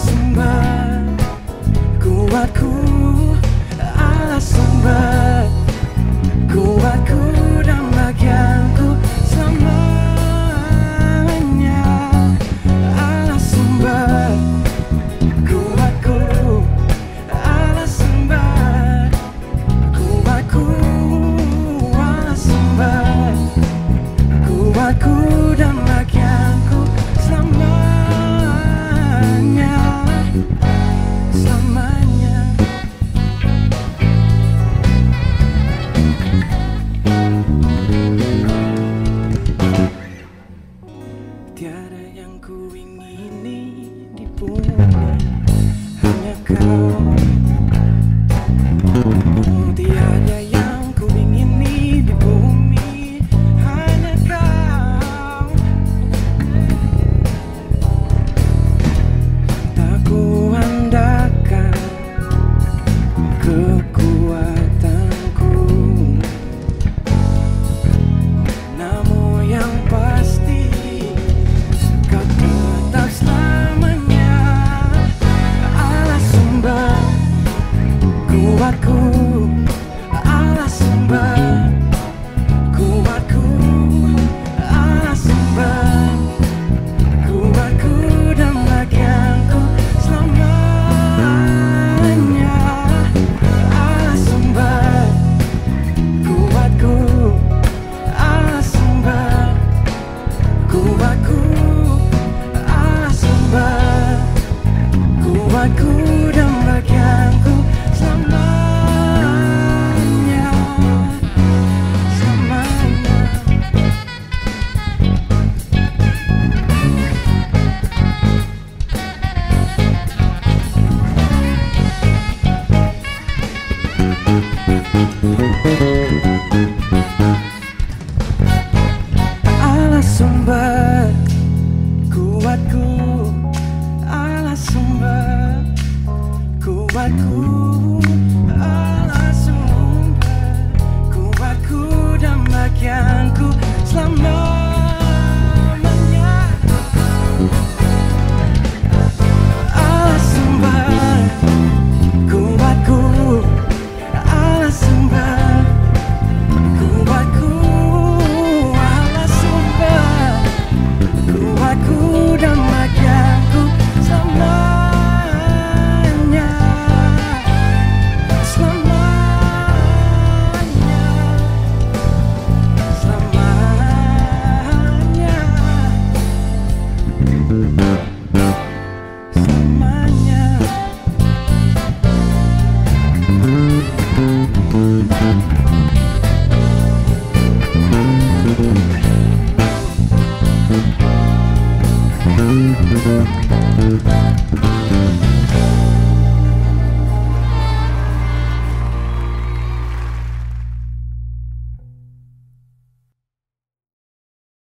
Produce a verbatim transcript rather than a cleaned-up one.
sumber kuatku, Allah sumber kuatku dan bagianku selamanya. Allah sumber kuatku, Allah sumber kuatku, Allah sumber kuatku dan bagianku selamanya, selamanya. Tiada yang ku ingini di bumi, hanya kau. Tiada yang ku ingini di bumi, hanya kau. Tak ku andalkan kekuatanku, namun yang pasti kau tetap selamanya. Allah sumber kuatku, Allah sumber kuatku, Allah sumber kuatku dan bagianku selamanya. Allah sumber kuatku, Allah sumber kuatku, Allah sumber kuatku dan bagianku selamanya, selamanya. Allah sumber kuatku, Allah sumber kuatku, Allah sumber kuatku dan bagianku selamanya. Allah sumber kuatku, Allah sumber kuatku, Allah sumber kuatku dan bagianku selamanya, selamanya, selamanya, selamanya.